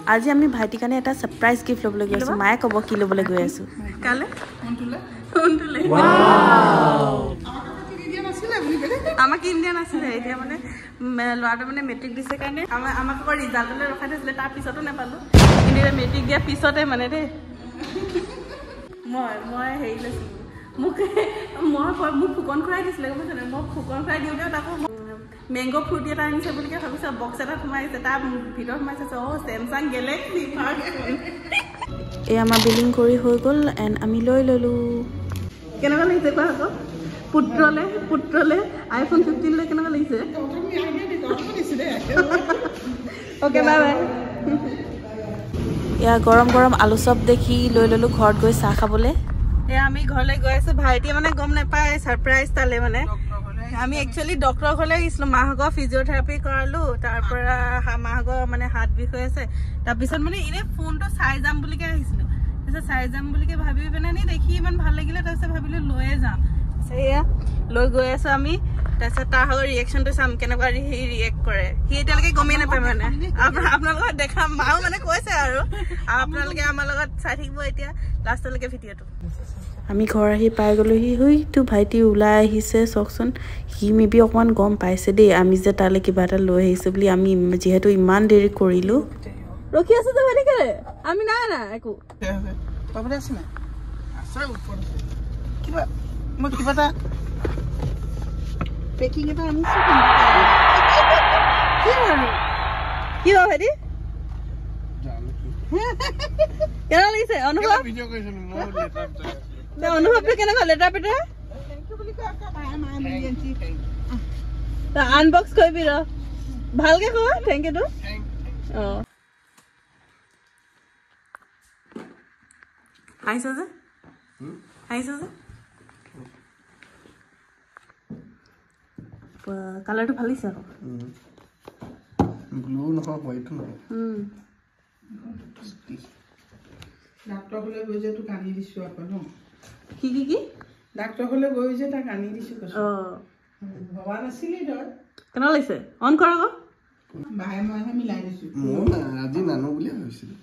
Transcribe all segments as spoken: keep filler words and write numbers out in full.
আজি আমি ভাইটিৰ কাৰণে এটা সাৰপ্ৰাইজ গিফট ল'বলৈ গৈ আছো মায়ে ক'ব কি ল'বলৈ গৈ আছো কালে মনটুলে মনটুলে ওয়াও আমাক ইন্ডিয়ান আছিলে এতিয়া মানে লৰাটো মানে মেট্ৰিক দিছে কাৰণে আমাক আকৌ ৰিজাল্টলৈ ৰখাই থৈছিলে তাৰ পিছতো নাপালো কিন্তু মেট্ৰিক দিয়াৰ পিছতে মানে দেই মই মই হেৰি লৈছো মোক মই মোক ফুকন খুৱাই দিছিলে গম পাইছনে মই ফুকন খুৱাই দিওঁতে তাকো মেংগো ফ্ৰুট এটা আনিছে বুলি কে ভাবিছো বক্স এটা সোমাইছে তাৰ ভিতৰত সোমাইছে অ স্যামসাং গ্যালাক্সি এই আমাৰ বিলিং কৰি হৈ গ'ল এণ্ড আমি লৈ ললো কেনেকুৱা লাগিছে কোৱা আকৌ পুত্ৰলে পুত্ৰলে আইফোন ফিফটিন লৈ কেনেকুৱা লাগিছে ওকে বাই বাই এয়া গৰম গৰম আলু চপ দেখি লৈ ললো ঘৰত গৈ চাহ খাবলৈ এ আমি ঘৰলৈ গৈ আছো ভাইটি মানে গম নাপায় সাৰপ্ৰাইজ তালে মানে আমি একচুয়ালি ডক্টৰ ঘৰলৈ আহিছিলো মাহগৰ ফিজিঅথেৰাপি কৰালো তাৰ পৰা মাহগৰ মানে হাত বিষ হৈ আছে তাৰ পিছত মানে ইনে ফোনটো চাই যাম বুলি কে আহিছিলো তাৰপিছত চাই যাম বুলি কে ভাবি পেনে নি দেখি ইমান ভাল লাগিলে তাৰপিছত ভাবিলো লৈয়ে যাম সেয়া লৈ গৈ আছো আমি তাৰপিছত তাৰ হৰ ৰিয়েকশনটো চাম কেনেকুৱা হি ৰিয়েক্ট কৰে সি এতিয়ালৈকে গমেই নাপায় মানে আপোনালোকক দেখাম মাও মানে কৈছে আৰু আপোনালোকে আমাৰ লগত চাই থাকিব এতিয়া লাষ্টলৈকে ভিডিঅ'টো আমি ঘৰ আহি পাই গলোহি হইটো ভাইটি ওলাই আহিছে চকচোন সি মেবি অকমান গম পাইছে দেই আমি যে তালে কিবা এটা লৈ আহিছো বুলি আমি যেহেতু ইমান দেৰি কৰিলো ৰখি আছে যে ভাইটি কেলে আমি নাই না একো পাবলে আছে না আছে ওপৰ কিবা মই কিবা এটা পেকিং এটা আনিছো কি হয় কি হয় ভাইটি কেনেকুৱা লাগিছে অনুভৱ ভিডিঅ' কৰিছিলো মই লেটাৰ অনুভৱটো কেনেকুৱা লেটাৰ পেটাৰ থেংক ইউ বুলি কয় মায়ে মায়ে মিলিয়নচি থেংক আনবক্স কৰিবি ৰ ভালকে কওঁ থেংক ইউ তো অ আইছা যে আইছা যে কালাৰটো ভাল লাগিছে আকৌ ব্লু নহয় হোৱাইট নহয় হুম ডাক্তৰ হলে গৈ যে তোক আনি দিছো আকৌ ন কি কি কি ডাক্তৰ হলে গৈ যে তাক আনি দিছো কৈছো অ ভবা নাছিলি তই কেনেকুৱা লাগিছে অন কৰ আকৌ বাহে মইহে মিলাই দিছো মই আজি নানো বুলি ভাবিছিলো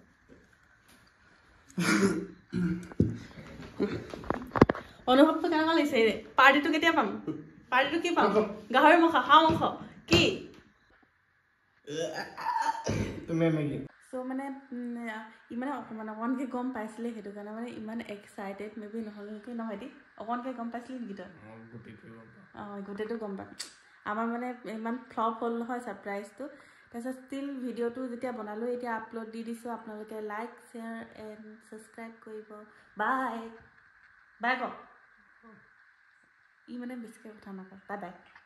অনুভৱটো কেনেকুৱা লাগিছে পাৰ্টিটো কেতিয়া পাম পাৰ্টিটো কি পাম গাহৰি মাংস হাঁহ মাংস কি তুমি মেগি সো মানে ইমানে অকমান অকণকে গম পাইছিলে সেইটো কাৰণে মানে ইমান এক্সাইটেড মেবি নহ'লে কি নহয় দি অকণকে গম পাইছিলি নেকি তই অঁ গোটেইটো গম পাম আমাৰ মানে ইমান ফ্লপ হ'ল নহয় ছাৰপ্ৰাইজটো তাৰপিছত ষ্টিল ভিডিঅ'টো যেতিয়া বনালোঁ এতিয়া আপলোড দি দিছোঁ আপোনালোকে লাইক শ্বেয়াৰ এণ্ড ছাবস্ক্ৰাইব কৰিব বাই বাই কওক ই মানে বেছিকৈ কথা নকয় বাই বাই